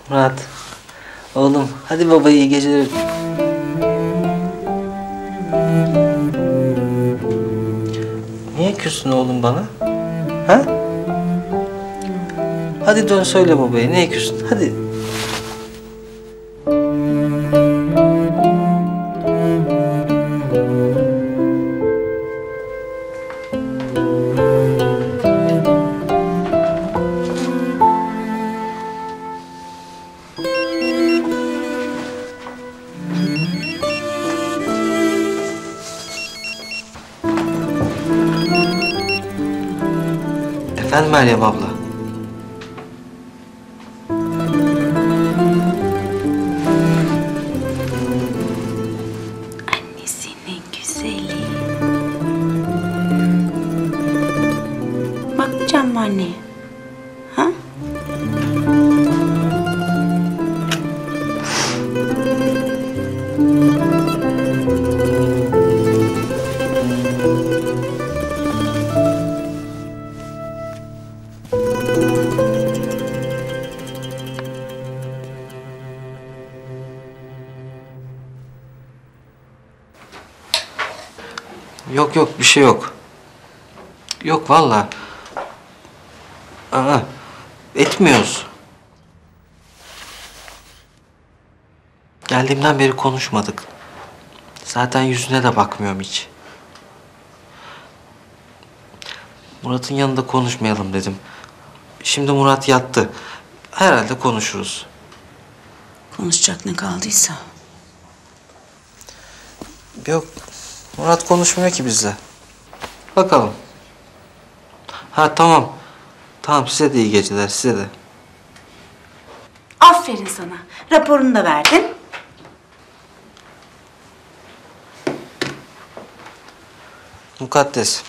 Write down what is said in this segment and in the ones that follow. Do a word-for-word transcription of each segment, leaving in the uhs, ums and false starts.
Murat. Oğlum hadi baba iyi geceler. Niye küstün oğlum bana? Ha? Hadi dön söyle babaya niye küstün? Hadi. Efendim Meryem abla? Annesinin güzeli. Bakmayacak mı anneye? Ha? Yok yok bir şey yok. Yok vallahi. Aa, etmiyoruz. Geldiğimden beri konuşmadık. Zaten yüzüne de bakmıyorum hiç. Murat'ın yanında konuşmayalım dedim. Şimdi Murat yattı. Herhalde konuşuruz. Konuşacak ne kaldıysa. Yok. Murat konuşmuyor ki bizle. Bakalım. Ha tamam. Tamam size de iyi geceler size de. Aferin sana. Raporunu da verdin. Mukaddes.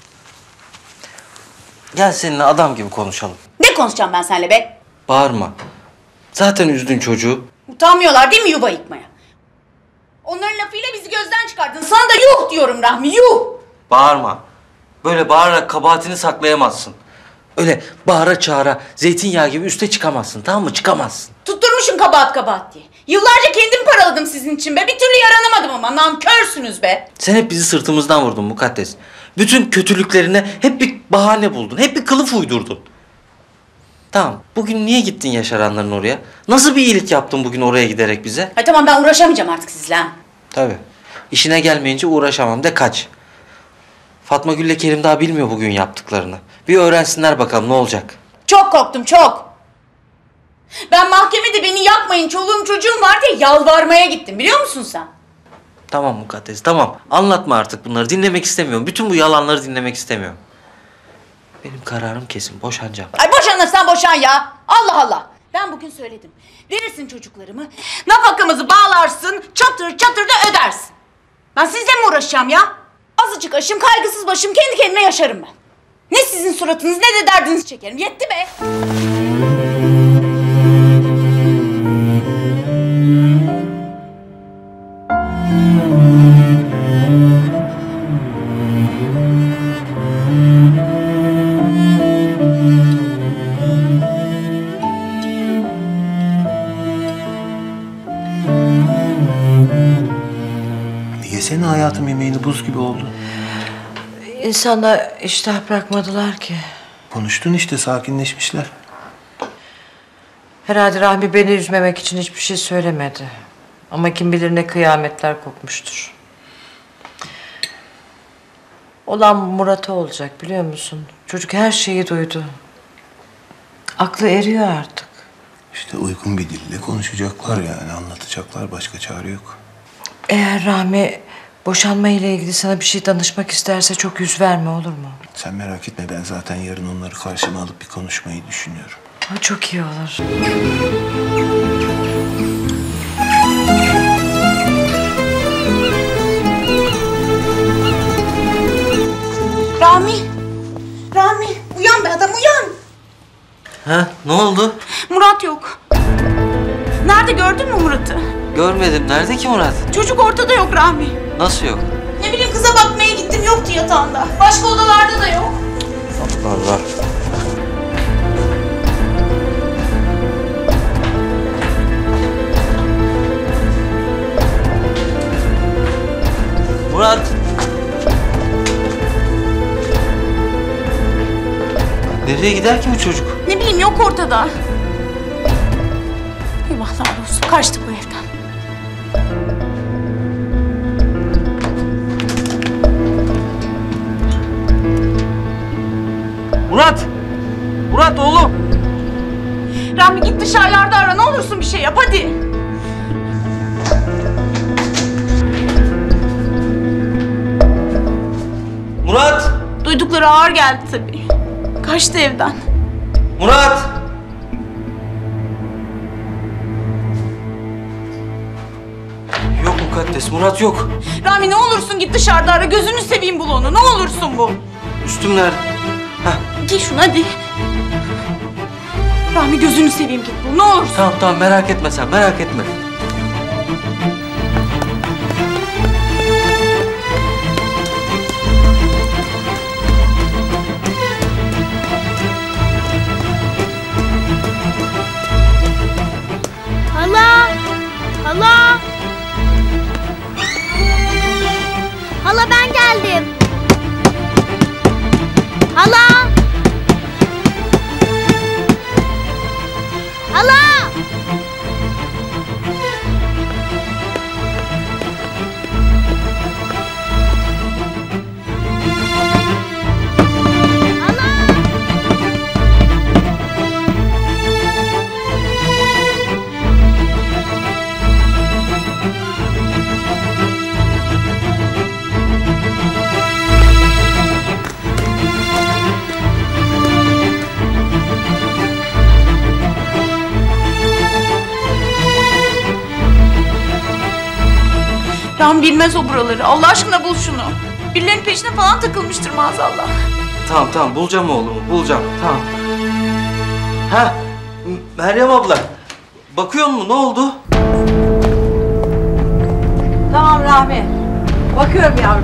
Gel seninle adam gibi konuşalım. Ne konuşacağım ben seninle be? Bağırma. Zaten üzdün çocuğu. Utanmıyorlar değil mi yuva yıkmaya? Onların lafıyla bizi gözden çıkardın. Sana da yuh diyorum Rahmi, yuh! Bağırma. Böyle bağırarak kabahatini saklayamazsın. Öyle bağıra çağıra zeytinyağı gibi üste çıkamazsın, tamam mı? Çıkamazsın. Tutturmuşum kabahat kabahat diye. Yıllarca kendim paraladım sizin için be. Bir türlü yaranamadım ama nankörsünüz be. Sen hep bizi sırtımızdan vurdun Mukaddes. Bütün kötülüklerine hep bir bahane buldun. Hep bir kılıf uydurdun. Tamam. Bugün niye gittin Yaşaranların oraya? Nasıl bir iyilik yaptın bugün oraya giderek bize? Ay tamam ben uğraşamayacağım artık sizle ha. Tabii. İşine gelmeyince uğraşamam de kaç. Fatma Gül'le Kerim daha bilmiyor bugün yaptıklarını. Bir öğrensinler bakalım ne olacak. Çok korktum çok. Ben mahkemede beni yakmayın çoluğum çocuğum var diye yalvarmaya gittim biliyor musun sen? Tamam Mukaddes tamam. Anlatma artık bunları. Dinlemek istemiyorum. Bütün bu yalanları dinlemek istemiyorum. Benim kararım kesin. Boşanacağım. Ay boşanırsan boşan ya. Allah Allah. Ben bugün söyledim. Verirsin çocuklarımı, nafakamızı bağlarsın, çatır çatır da ödersin. Ben sizle mi uğraşacağım ya? Azıcık aşım, kaygısız başım, kendi kendime yaşarım ben. Ne sizin suratınız ne de derdinizi çekerim. Yetti be. Yesene hayatım yemeğini buz gibi oldu. İnsanlar iştah bırakmadılar ki. Konuştun işte sakinleşmişler. Herhalde Rahmi beni üzmemek için hiçbir şey söylemedi. Ama kim bilir ne kıyametler kopmuştur. Olan Murat'a olacak biliyor musun? Çocuk her şeyi duydu. Aklı eriyor artık. İşte uygun bir dille konuşacaklar yani anlatacaklar başka çare yok. Eğer Rahmi boşanma ile ilgili sana bir şey danışmak isterse çok yüz verme olur mu? Sen merak etme ben zaten yarın onları karşıma alıp bir konuşmayı düşünüyorum. O çok iyi olur. Rami. Rami uyan be adam uyan. Ha ne oldu? Murat yok. Nerede gördün mü Murat'ı? Görmedim. Nerede ki Murat? Çocuk ortada yok Rami. Nasıl yok? Ne bileyim kıza bakmaya gittim yoktu yatağında. Başka odalarda da yok. Allah Allah. Nereye gider ki bu çocuk? Ne bileyim, yok ortada. Eyvahlar olsun, kaçtık bu evden. Murat! Murat oğlum! Rami git dışarılarda ara, ne olursun bir şey yap hadi. Murat! Duydukları ağır geldi tabii. Kaçtı evden. Murat! Yok Mukaddes, Murat yok. Rami ne olursun git dışarıda ara, gözünü seveyim bul onu, ne olursun bu. Üstüm nerede? Heh, Giy şunu hadi. Rami gözünü seveyim git bul, ne olursun. tamam tamam merak etme sen, merak etme. Hala! Hala! Hala ben geldim. Hala! Hala! Rami bilmez o buraları, Allah aşkına bul şunu. Birilerinin peşine falan takılmıştır maazallah. Tamam tamam bulacağım oğlumu, bulacağım. Tamam. Ha, Meryem abla. Bakıyor musun? Ne oldu? Tamam Rahmi. Bakıyorum yavrum.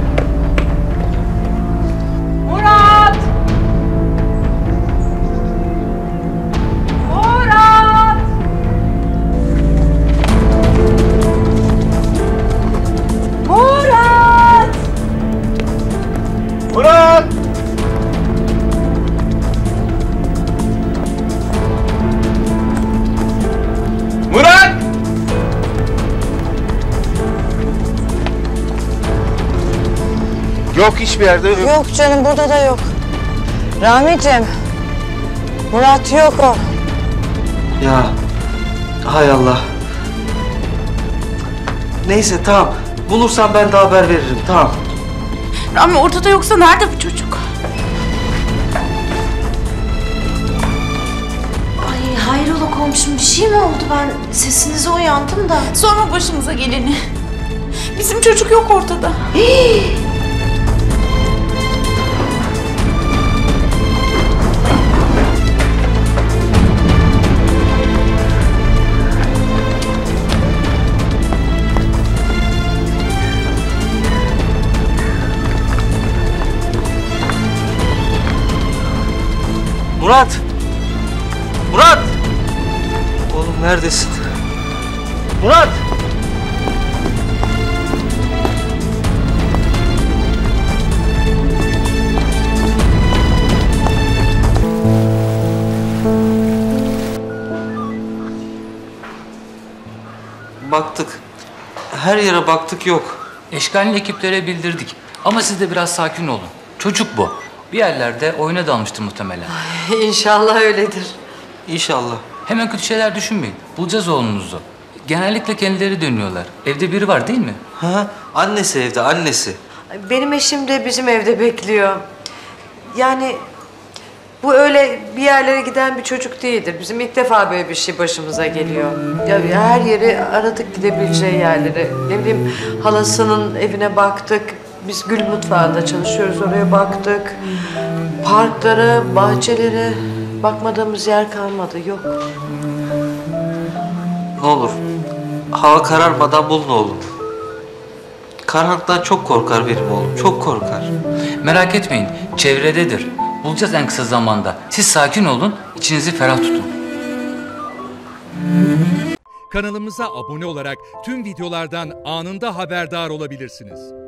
Murat! Murat! Murat! Murat! Murat! Yok hiçbir yerde yok. Yok canım, burada da yok. Rahmiciğim, Murat yok o. Ya, hay Allah. Neyse tamam. Bulursam ben de haber veririm. Tamam. Rami ortada yoksa nerede bu çocuk? Ay hayrola komşum, bir şey mi oldu? Ben sesinize uyandım da. Sorma başımıza geleni. Bizim çocuk yok ortada. Murat! Murat! Oğlum neredesin? Murat! Baktık. Her yere baktık yok. Eşkalli ekiplere bildirdik. Ama siz de biraz sakin olun. Çocuk bu. Bir yerlerde oyuna dalmıştır muhtemelen. İnşallah öyledir. İnşallah. Hemen kötü şeyler düşünmeyin. Bulacağız oğlunuzu. Genellikle kendileri dönüyorlar. Evde biri var değil mi? Ha, annesi evde, annesi. Benim eşim de bizim evde bekliyor. Yani bu öyle bir yerlere giden bir çocuk değildir. Bizim ilk defa böyle bir şey başımıza geliyor. Ya her yeri aradık, gidebileceği yerleri. Ne bileyim, halasının evine baktık. Biz Gül Mutfağı'nda çalışıyoruz, oraya baktık. Parklara, bahçelere bakmadığımız yer kalmadı, yok. Ne olur hava kararmadan bulun oğlum. Karanlıktan çok korkar benim oğlum, çok korkar. Merak etmeyin. Çevrededir. Bulacağız en kısa zamanda. Siz sakin olun. İçinizi ferah tutun. Kanalımıza abone olarak tüm videolardan anında haberdar olabilirsiniz.